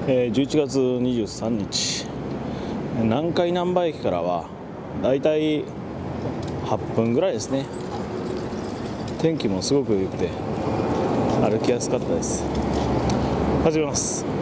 11月23日南海難波駅からはだいたい8分ぐらいですね。天気もすごく良くて歩きやすかったです。始めます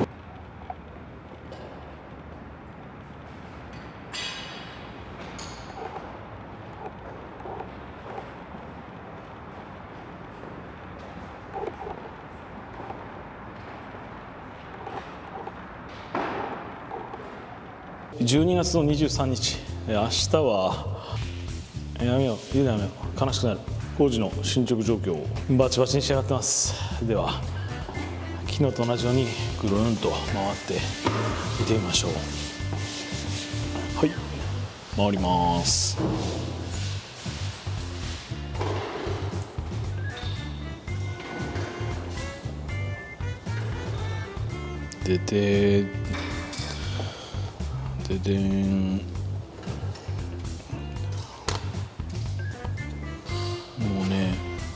。12月の23日、明日はやめよう、言うのやめよう、悲しくなる。工事の進捗状況をバチバチに仕上がってます。では昨日と同じようにぐるんと回って見てみましょう。はい、回ります。ででででん、もうね、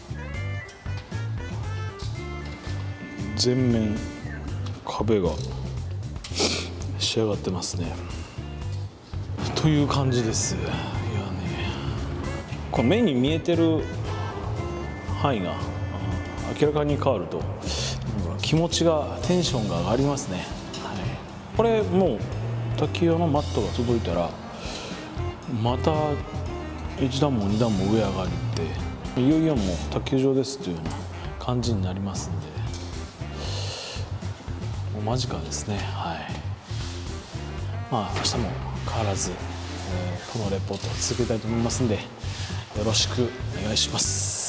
全面壁が仕上がってますね。という感じです。いやね、この目に見えてる範囲が明らかに変わると気持ちが、テンションが上がりますね。はい、これもう滝用のマットが届いたらまた1段も2段も上上がりって、いよいよもう卓球場ですというような感じになりますんで、もう間近ですね。はい、まあ明日も変わらず、このレポートを続けたいと思いますんでよろしくお願いします。